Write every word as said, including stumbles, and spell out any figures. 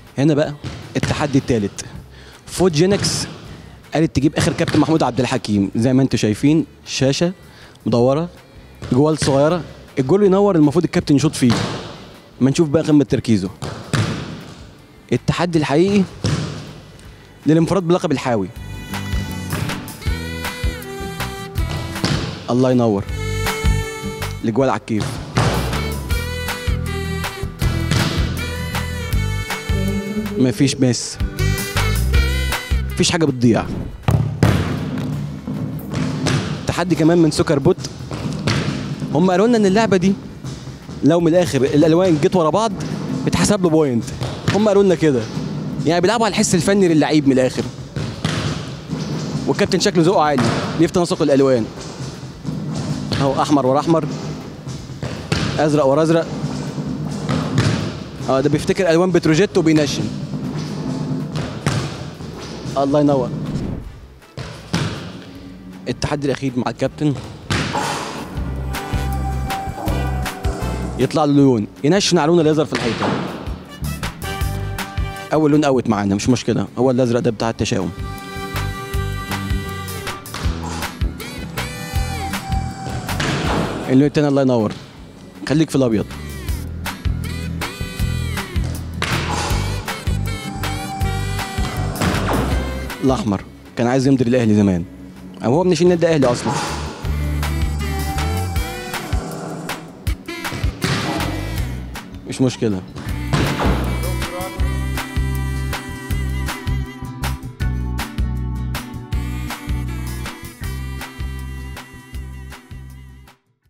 هنا بقى التحدي الثالث. فود جينكس قالت تجيب اخر كابتن محمود عبد الحكيم. زي ما انتم شايفين شاشه مدوره، جوال صغيره، الجول ينور المفروض الكابتن يشوط فيه. ما نشوف بقى قمه تركيزه. التحدي الحقيقي للانفراد بلقب الحاوي. الله ينور، الجوال على الكيف. مفيش مس، مفيش حاجه بتضيع. تحدي كمان من سكر بوت. هم قالوا لنا ان اللعبه دي لو من الاخر الالوان جت ورا بعض بتحسب له بوينت. هم قالوا لنا كده، يعني بيلعبوا على الحس الفني للعيب من الاخر. والكابتن شكله ذوقه عالي، ليه تناسق الالوان اهو، احمر ورا احمر، ازرق ورا ازرق. اه ده بيفتكر الوان بتروجيت وبينشن. الله ينور. التحدي الاخير مع الكابتن، يطلع له لون ينشن على لون الازرق في الحيطه. اول لون اوت معانا مش مشكله، هو الازرق ده بتاع التشاؤم. اللون التاني الله ينور، خليك في الابيض. الاحمر كان عايز يمضي الاهلي زمان، او هو من ناشئين النادي الاهلي اصلا. مش مشكله.